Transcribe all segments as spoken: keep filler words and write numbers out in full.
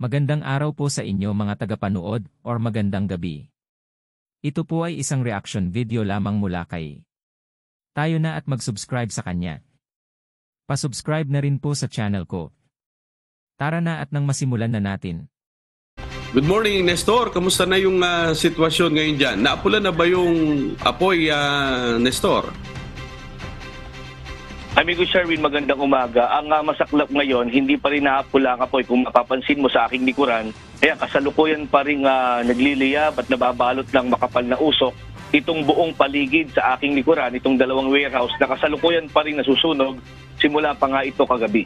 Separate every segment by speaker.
Speaker 1: Magandang araw po sa inyo mga tagapanood or magandang gabi. Ito po ay isang reaction video lamang mula kay tayo na at mag-subscribe sa kanya. Pa-subscribe na rin po sa channel ko. Tara na at nang masimulan na natin.
Speaker 2: Good morning, Nestor. Kamusta na yung uh, sitwasyon ngayon dyan? Naapula na ba yung apoy, uh, Nestor?
Speaker 3: Amigo Sherwin, magandang umaga. Ang uh, masaklap ngayon, hindi pa rin naapula ang apoy. Kung mapapansin mo sa aking likuran, kaya kasalukuyan pa rin uh, nagliliyab at nababalot ng makapal na usok itong buong paligid sa aking likuran, itong dalawang warehouse na kasalukuyan pa rin nasusunog simula pa nga ito kagabi.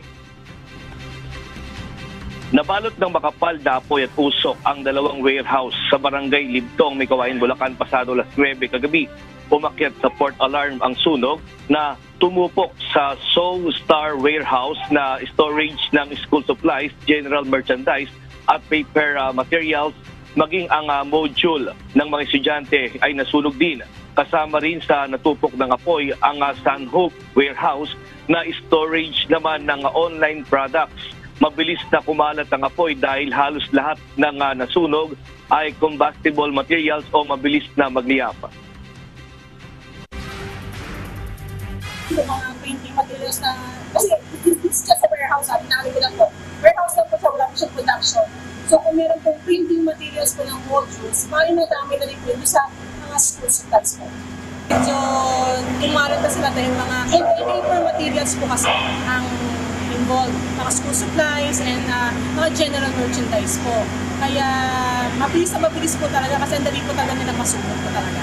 Speaker 3: Nabalot ng makapal na apoy at usok ang dalawang warehouse sa barangay Libtong, Mikawayan, Bulacan, pasado alas nuwebe kagabi. Umakyat sa port alarm ang sunog na tumupok sa Soul Star Warehouse na storage ng school supplies, general merchandise at paper uh, materials, maging ang uh, module ng mga estudyante ay nasunog din. Kasama rin sa natupok ng apoy ang uh, Sun Hope Warehouse na storage naman ng uh, online products. Mabilis na kumalat ang apoy dahil halos lahat ng uh, nasunog ay combustible materials o mabilis na magliyab.
Speaker 4: Yung mga printing materials na, kasi it's just a warehouse, sabi namin ko lang po. Warehouse lang po siya, wala po siya production. So kung meron pong printing materials po ng modules, mali na dami na rin po sa mga school supplies po.
Speaker 5: Medyo tumalat kasi natin yung mga paper materials po kasi ang involved, mga school supplies and uh, mga general merchandise po. Kaya mabilis na mabilis po talaga kasi dali po talaga nilang masunog po talaga.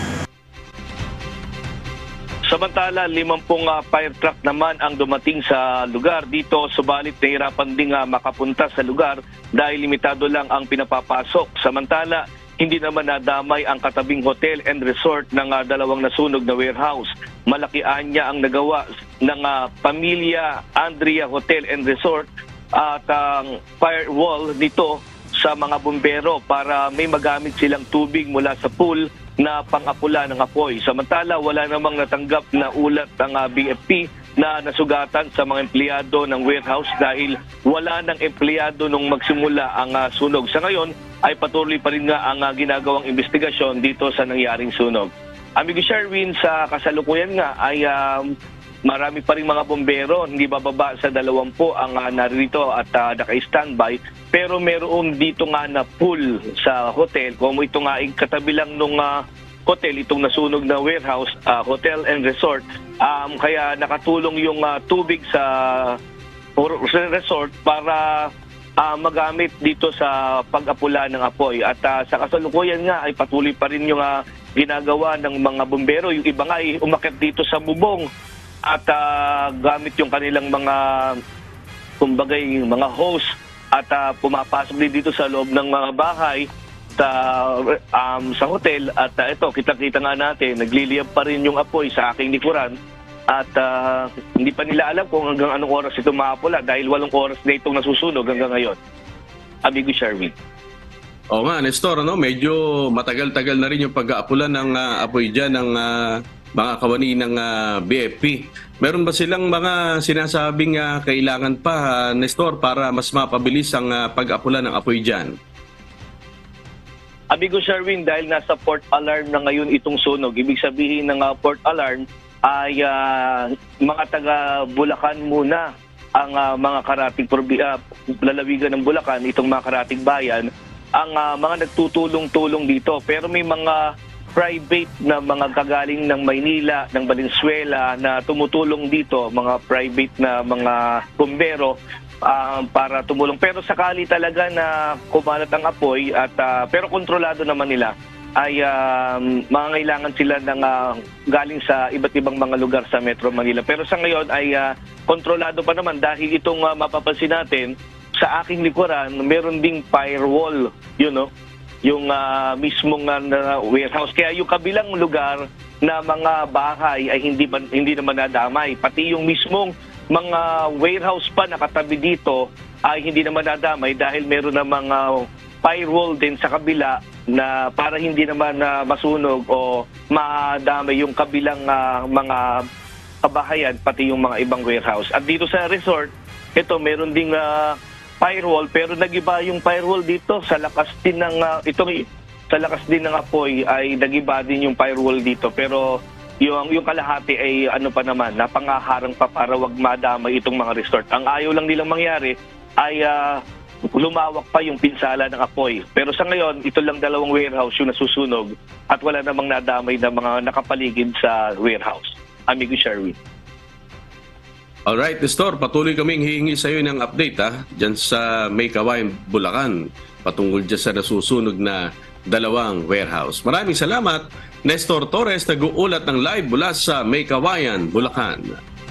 Speaker 3: Samantala, limampung uh, fire truck naman ang dumating sa lugar dito, subalit nahirapan ding uh, makapunta sa lugar dahil limitado lang ang pinapapasok. Samantala, hindi naman nadamay ang katabing hotel and resort ng uh, dalawang nasunog na warehouse. Malakian niya ang nagawa ng uh, Pamilya Andrea Hotel and Resort at ang uh, firewall nito sa mga bumbero para may magamit silang tubig mula sa pool na pang-apula ng apoy. Samantala, wala namang natanggap na ulat ang uh, B F P na nasugatan sa mga empleyado ng warehouse dahil wala ng empleyado nung magsimula ang uh, sunog. Sa ngayon, ay patuloy pa rin nga ang uh, ginagawang investigasyon dito sa nangyaring sunog. Amigo Sherwin, sa kasalukuyan nga ay uh, marami pa rin mga bombero, hindi bababa sa dalawampu ang uh, narito at uh, naka-standby. Pero meron dito nga na pool sa hotel. Kung ito nga ay katabi lang nung uh, hotel, itong nasunog na warehouse, uh, hotel and resort. Um, kaya nakatulong yung uh, tubig sa resort para uh, magamit dito sa pag-apula ng apoy. At uh, sa kasalukuyan nga ay patuloy pa rin yung uh, ginagawa ng mga bombero. Yung iba nga ay umakyat dito sa bubong at uh, gamit yung kanilang mga kumbagay, mga hose at uh, pumapasok din dito sa loob ng mga bahay sa um, sa hotel. At uh, ito, kita-kita nga natin, nagliliyab pa rin yung apoy sa aking likuran at uh, hindi pa nila alam kung hanggang anong oras ito maapula dahil walong oras na itong nasusunog hanggang ngayon. Amigo Sherwin.
Speaker 2: Oo nga, Nestor, ano? Medyo matagal-tagal na rin yung pag-aapula ng uh, apoy dyan ng uh, mga kawani ng uh, B F P. Meron ba silang mga sinasabing uh, kailangan pa, uh, Nestor, para mas mapabilis ang uh, pag-apula ng apoy dyan?
Speaker 3: Amigo Sherwin, dahil nasa port alarm na ngayon itong sunog, ibig sabihin ng uh, port alarm ay uh, mga taga Bulacan muna ang uh, mga karating uh, lalawigan ng Bulacan, itong mga karating bayan, ang uh, mga nagtutulong-tulong dito. Pero may mga private na mga kagaling ng Maynila, ng Valenzuela na tumutulong dito, mga private na mga bumbero uh, para tumulong. Pero sakali talaga na kumalat ang apoy at uh, pero kontrolado naman nila ay uh, mangangailangan sila ng uh, galing sa iba't ibang mga lugar sa Metro Manila. Pero sa ngayon ay uh, kontrolado pa naman dahil itong uh, mapapansin natin sa aking likuran, meron ding firewall, you know, yung uh, mismong uh, warehouse. Kaya yung kabilang lugar na mga bahay ay hindi man, hindi naman nadamay. Pati yung mismong mga warehouse pa nakatabi dito ay hindi naman nadamay dahil meron na mga firewall din sa kabila na para hindi naman uh, masunog o madamay yung kabilang uh, mga kabahayan pati yung mga ibang warehouse. At dito sa resort, ito meron ding uh, firewall, pero nagiba yung firewall dito sa lakas din ng ah, itong sa lakas din ng apoy ay nagiba din yung firewall dito, pero yung yung kalahati ay ano pa naman, napangaharang pa para wag madamay itong mga resort. Ang ayaw lang nilang mangyari ay ah, lumawak pa yung pinsala ng apoy. Pero sa ngayon, ito lang dalawang warehouse yung nasusunog at wala namang nadamay na mga nakapaligid sa warehouse. Amigo Sherwin.
Speaker 2: Alright, Nestor, patuloy kaming hihingi sa iyo ng update ha, dyan sa May Kawayan, Bulacan, patungkol dyan sa nasusunog na dalawang warehouse. Maraming salamat, Nestor Torres, nag-uulat ng live mula sa May Kawayan, Bulacan.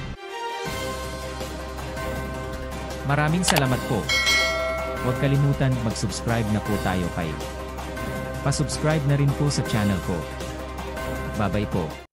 Speaker 1: Maraming salamat po. Huwag kalimutan mag-subscribe na po tayo kay. Pa-subscribe na rin po sa channel ko. Babay po.